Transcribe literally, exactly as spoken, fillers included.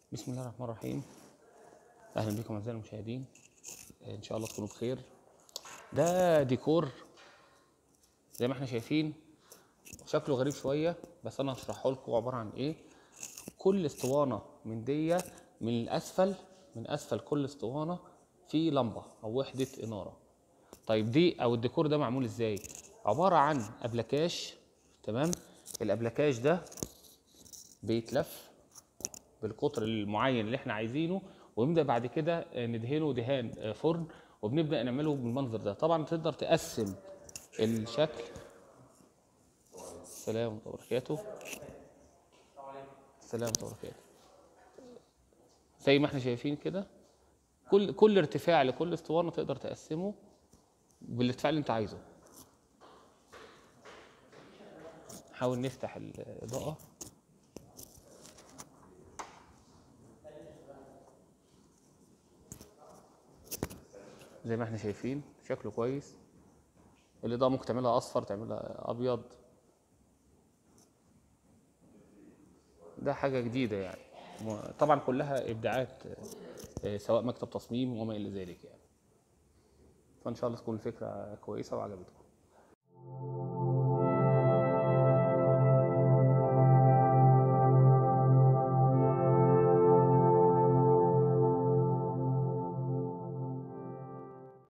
بسم الله الرحمن الرحيم. اهلا بكم اعزائي المشاهدين، ان شاء الله تكونوا بخير. ده ديكور زي ما احنا شايفين، شكله غريب شويه بس انا هشرحه لكم عباره عن ايه. كل اسطوانه من دي من الاسفل من اسفل كل اسطوانه في لمبه او وحده اناره. طيب دي او الديكور ده معمول ازاي؟ عباره عن ابلكاش، تمام؟ الابلكاش ده بيتلف بالقطر المعين اللي احنا عايزينه، ونبدا بعد كده ندهنه دهان فرن، وبنبدا نعمله بالمنظر ده. طبعا تقدر تقسم الشكل. السلام ورحمه الله وبركاته. السلام ورحمه الله وبركاته. زي ما احنا شايفين كده، كل كل ارتفاع لكل اسطوانه تقدر تقسمه بالارتفاع اللي انت عايزه. نحاول نفتح الاضاءه. زي ما احنا شايفين شكله كويس. الاضاءه ممكن تعملها اصفر، تعملها ابيض. ده حاجه جديده يعني، طبعا كلها ابداعات سواء مكتب تصميم وما الى ذلك يعني. فان شاء الله تكون الفكره كويسه وعجبتكم.